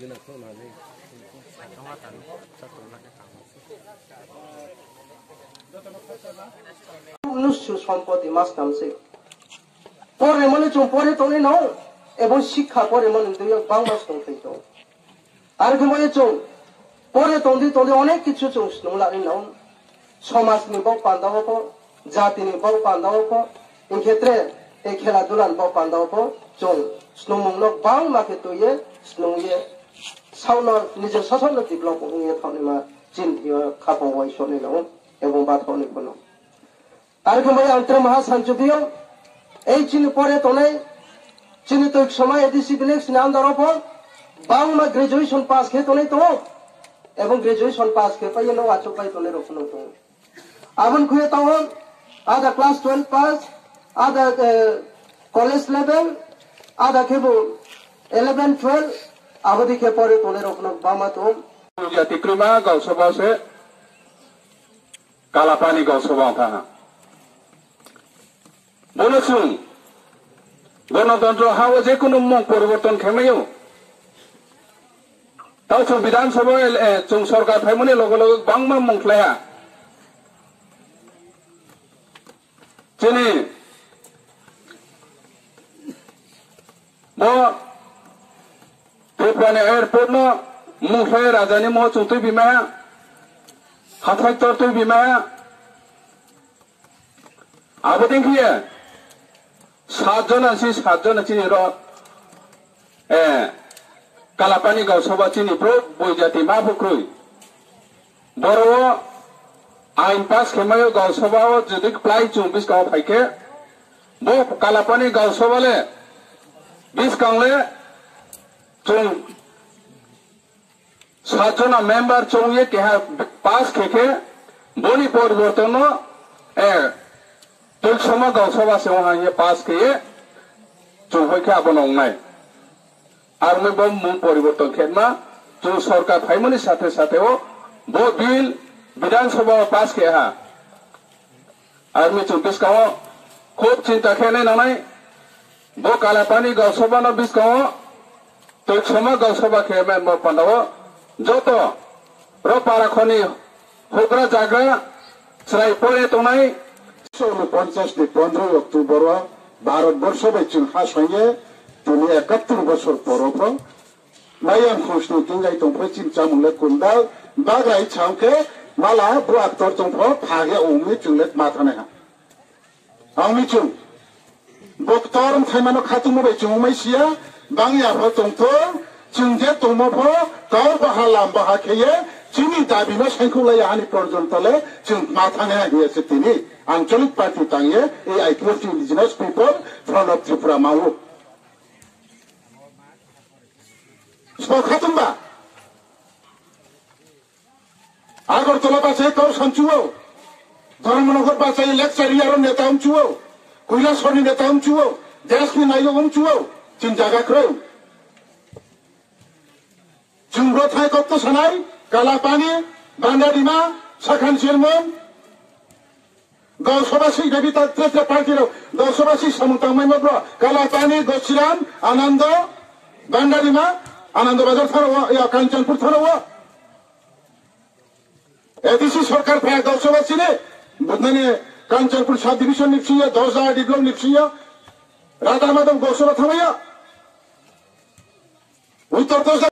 নুসু সম্পত্তি মাস নামছে পরে মনে চুম পরে তো নাও এবং শিক্ষা পরে মনে দুই বাং মাস দंथाय আর ঘুমায় চুম পরে তন্দি অনেক কিছু চুম স্নুলারি নাও সমাজনি বাও পান্দাও জাতিনি বাও পান্দাও এই ক্ষেত্রে এই খেলাধুলার বাও পান্দাও চুম স্নুমুংলো বাং মাকে তুইয়ে স্নুয়ে সাউনো নিজের শাসন ডেভেলপ হয়ে থানিমা চিন্তিও খাপাওয়াই শনি নাও এবং বাথাওনি বনো আর ঘুমায় আন্তর মহাসঞ্চবিও এই চিনি পরে তোলাই চিনি তো এক সময় এডিসি বিলেক্স নাম দারোপ বাংলা গ্রাজুয়েশন পাস খেয়ে তোলাই তো এবং গ্রাজুয়েশন পাস খেয়ে পাইয়ে লো আচো পাই তোলে রখনো তো আবন খুয়ে তাও আধা ক্লাস 12 পাস আধা কলেজ লেভেল আধা খেবো 11 12 আবদি কে পরে তোলে রখনো বামা তো জাতিক্রমা গাউসভা সে কালাপানি গাউসভা था বলেছুন গণতন্ত্র হাও যে কোনো মুখ পরিবর্তন খেমাইও তাও চুন বিধানসভা চুন সরকার ফাইমনি লগে লগে বাংমা মুখলায়া চিনি ত্রিপুরানি এয়ারপোর্ট ন মুখলায় রাজানি মহ চুন তুই বিমায়া হাথাই তোর তুই বিমায়া আবো দেখিয়ে 7 জন আছি 7 জন আছি কালাপানি গাউসভা চিনি প্রো বৈজাতি মা ফুক্রুই বড় আইন পাস খেমায় গাউসভা যদি প্লাই 24 গাঁও ফাইকে বো কালাপানি গাউসভালে 20 গাঁওলে চুং 7 জন মেম্বার চৌয়ে কেহা পাস খেকে বনি পরিবর্তন तो समा गाउसभा से वहां ये पास किए जो होके अब नंगनाय और मैं बम मुं परिवर्तन खेमा जो सरकार फाइमनि साथे साथे वो बिल विधानसभा पास किया है और मैं 24 गाँव खूब चिंता खेने नानाय वो कालापानी गाउसभा न 20 गाँव तो समा गाउसभा खेमे म पंडाव जो तो रो पाराखनि होग्रा जाग्रा सराय परे तोनाय 1950 15 অক্টোবর ভারতবর্ষ বাইচুন হাসয়ে তিনি 71 বছর পরব মায়াম খুশনি কিংগাই তংফাই চিমচা মুলে কুন্দাল বাগাই ছামকে মালা ব্রাক্তর তংফ ফাগে ওমি চুলে মাথানে হা আউমি চুং বক্তরম থাইমানো খাতুমু বাইচুং মাইসিয়া বাংয়া ভ তংথ চিংজে তমফ গাও বাহালাম বাহাখেয়ে চিনি দাবিনো সাইকুলাই আনি পর্যন্তলে চিং মাথানে হয়েছে তিনি আঞ্চলিক পার্টি টাঙিয়ে এই আইকিউটি indigenous people front of Tripura মাউ খাতুম্বা আগরতলা বাসায় তোর সঞ্চুও ধর্মনগর বাসায় লেকচারিয়ার নেতা অংচুও কৈলাসরনি নেতা অংচুও দেশনি নায়ক অংচুও চিন জায়গা ক্রয় চুংগ্র থাই কত সানাই কালাপানি বান্দাডিমা সাখান চেয়ারম্যান গাঁওসভাসী দেবিতা ত্রিপুরা পার্টির গাঁওসভাসী সমুতামাই মগ্র কালাপানি গছিরাম আনন্দ বান্দাডিমা আনন্দ বাজার থানাও কাঞ্চনপুর থানাও এডিসি সরকার ফায়া গাঁওসভাসী রে মানে কাঞ্চনপুর সাব ডিভিশন নিপসিয়া 10 ডিপ্লোম নিপসিয়া রাধা মাধব গাঁওসভা থামাইয়া উত্তর